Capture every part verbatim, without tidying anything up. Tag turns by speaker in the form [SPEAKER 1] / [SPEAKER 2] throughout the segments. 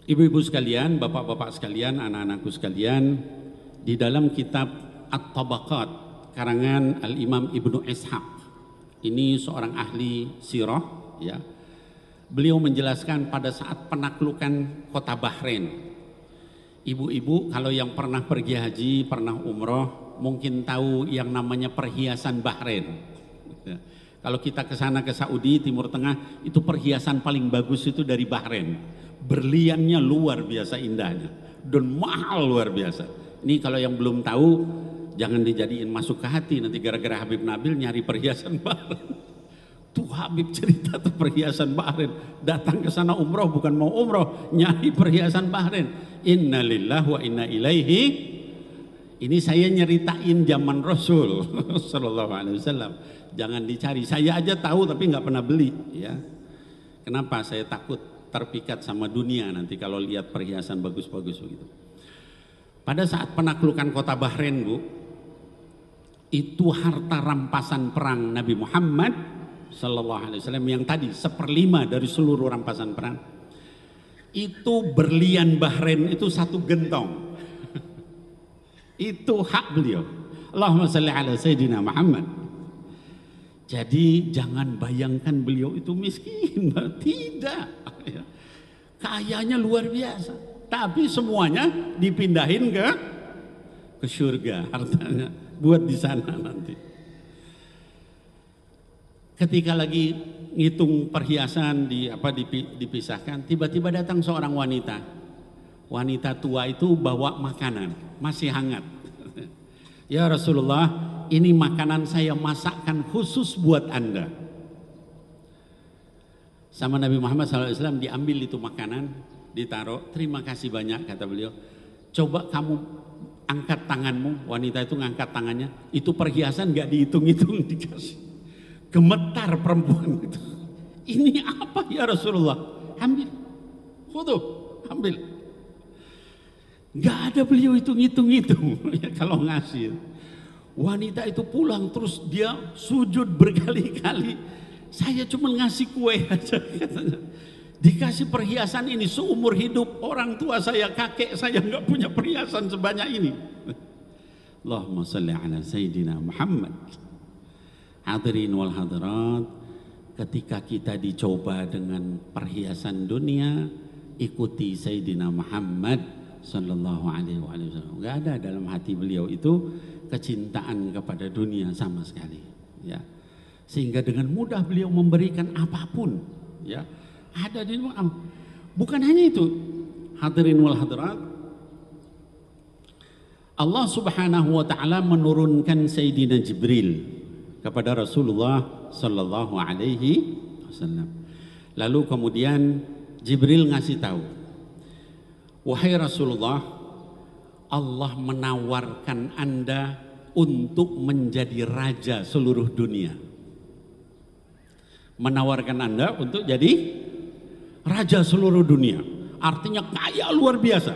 [SPEAKER 1] Ibu-ibu sekalian, bapak-bapak sekalian, anak-anakku sekalian, di dalam kitab At-Tabaqat karangan Al-Imam Ibnu Ishaq, ini seorang ahli sirah, ya. Beliau menjelaskan pada saat penaklukan kota Bahrain. Ibu-ibu kalau yang pernah pergi haji, pernah umroh, mungkin tahu yang namanya perhiasan Bahrain. Ya. Kalau kita ke sana ke Saudi, Timur Tengah, itu perhiasan paling bagus itu dari Bahrain. Berliannya luar biasa indahnya dan mahal luar biasa. Ini kalau yang belum tahu jangan dijadiin masuk ke hati nanti gara-gara Habib Nabil nyari perhiasan Bahrain. Tuh Habib cerita tuh perhiasan Bahrain, datang ke sana umroh bukan mau umroh, nyari perhiasan Bahrain. Inna lillahi wa inna ilaihi. Ini saya nyeritain zaman Rasul sallallahu alaihi wasallam. Jangan dicari, saya aja tahu tapi nggak pernah beli, ya. Kenapa? Saya takut terpikat sama dunia nanti kalau lihat perhiasan bagus-bagus begitu. Pada saat penaklukan kota Bahrain, Bu, itu harta rampasan perang Nabi Muhammad sallallahu alaihi wasallam yang tadi seperlima dari seluruh rampasan perang. Itu berlian Bahrain itu satu gentong. Itu hak beliau. Allahumma shalli ala sayyidina Muhammad. Jadi jangan bayangkan beliau itu miskin, tidak. Kayanya luar biasa, tapi semuanya dipindahin ke ke surga hartanya buat di sana nanti. Ketika lagi ngitung perhiasan di apa dipisahkan, tiba-tiba datang seorang wanita. Wanita tua itu bawa makanan masih hangat. Ya Rasulullah, ini makanan saya masakkan khusus buat Anda. Sama Nabi Muhammad shallallahu alaihi wasallam diambil itu makanan, ditaruh. Terima kasih banyak, kata beliau. Coba kamu angkat tanganmu. Wanita itu ngangkat tangannya. Itu perhiasan gak dihitung-hitung, dikasih. Gemetar perempuan itu. Ini apa ya Rasulullah? Ambil. Khuduh, ambil. Gak ada beliau hitung-hitung ya kalau ngasih. Wanita itu pulang terus dia sujud berkali-kali. Saya cuma ngasih kue aja katanya. Dikasih perhiasan ini seumur hidup orang tua saya, kakek saya nggak punya perhiasan sebanyak ini. Allahumma shalli ala sayyidina Muhammad. Hadirin wal hadirat, ketika kita dicoba dengan perhiasan dunia, ikuti Sayyidina Muhammad sallallahu alaihi wasallam. Enggak ada dalam hati beliau itu kecintaan kepada dunia sama sekali, ya. Sehingga dengan mudah beliau memberikan apapun, ya. Ada di bukan hanya itu, hadirin wal hadirat, Allah Subhanahu wa taala menurunkan Sayyidina Jibril kepada Rasulullah sallallahu alaihi wasallam. Lalu kemudian Jibril ngasih tahu, wahai Rasulullah, Allah menawarkan Anda untuk menjadi raja seluruh dunia. Menawarkan Anda untuk jadi raja seluruh dunia. Artinya kaya luar biasa.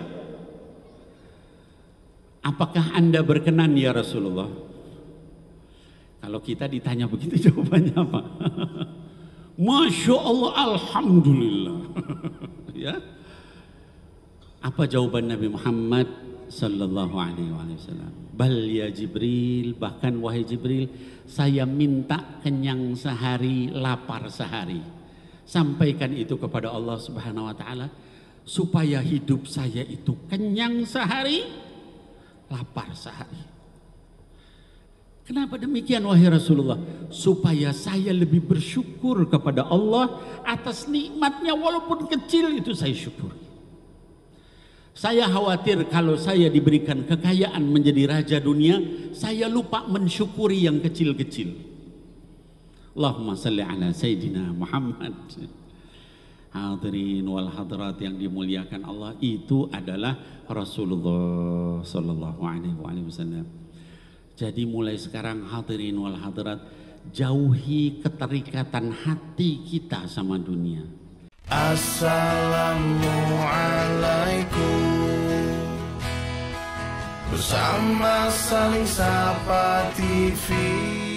[SPEAKER 1] Apakah Anda berkenan ya Rasulullah? Kalau kita ditanya begitu jawabannya apa? Masya Allah, Alhamdulillah. Ya. Apa jawaban Nabi Muhammad sallallahu alaihi wasallam? Bal ya Jibril, bahkan wahai Jibril, saya minta kenyang sehari, lapar sehari. Sampaikan itu kepada Allah Subhanahu wa taala supaya hidup saya itu kenyang sehari, lapar sehari. Kenapa demikian wahai Rasulullah? Supaya saya lebih bersyukur kepada Allah atas nikmatnya, walaupun kecil itu saya syukuri. Saya khawatir kalau saya diberikan kekayaan menjadi raja dunia, saya lupa mensyukuri yang kecil-kecil. Allahumma salli ala Sayyidina Muhammad. Hadirin wal hadirat yang dimuliakan Allah, itu adalah Rasulullah sallallahu alaihi wasallam. Jadi mulai sekarang hadirin wal hadirat, jauhi keterikatan hati kita sama dunia.
[SPEAKER 2] Assalamualaikum. Bersama Saling Sapa T V.